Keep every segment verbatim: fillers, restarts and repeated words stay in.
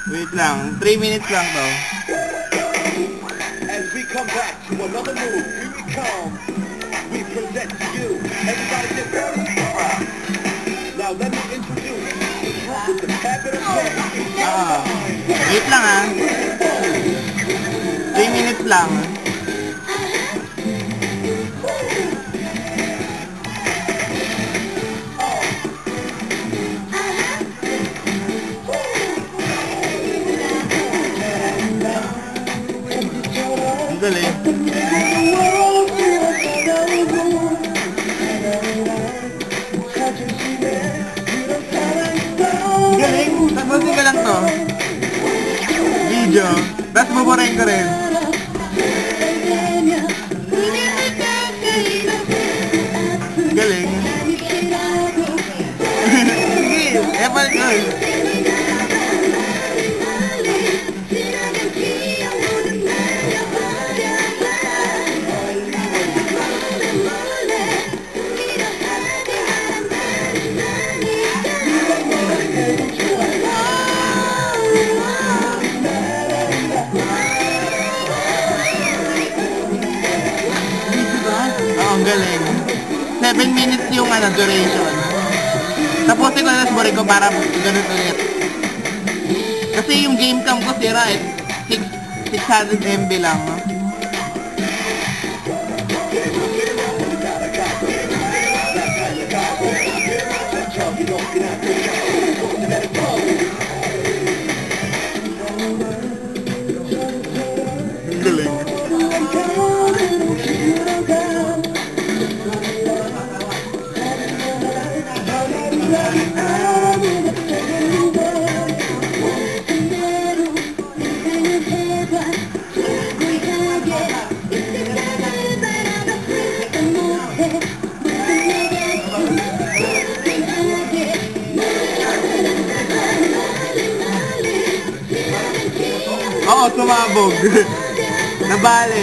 Wait lang, three minutes lang to. As we come back to another move, here we come. We present to you. Everybody get ready. Now let me introduce the group with the capital K. Ah, wait lang ah. three minutes lang. Ang galing. Ang galing. Tapusin ko lang to. Video. Tapos buburin ko rin. Ang galing. Sige. Epal ko. Ang galing. seven minutes yung ano, duration. Tapusin ko na burin ko para ganun ulit. Kasi yung game cam ko sira eh. six hundred megabytes lang. No? Ang galing. Oo, sumabog. Nabali.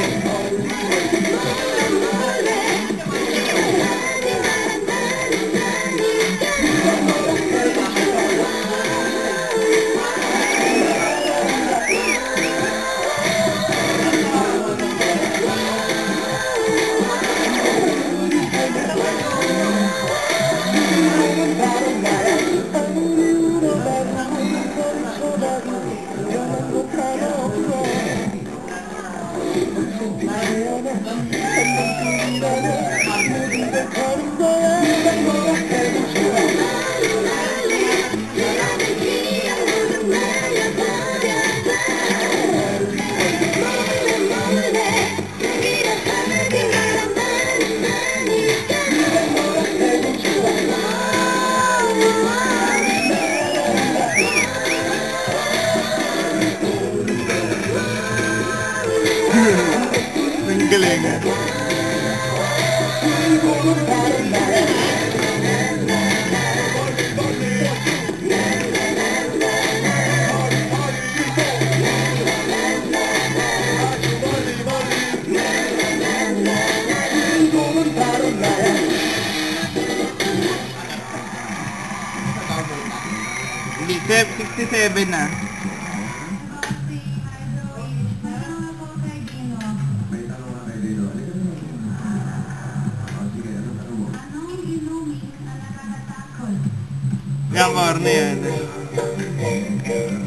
Ang galing. Hindi, sixty-seven na. Yang corny yan.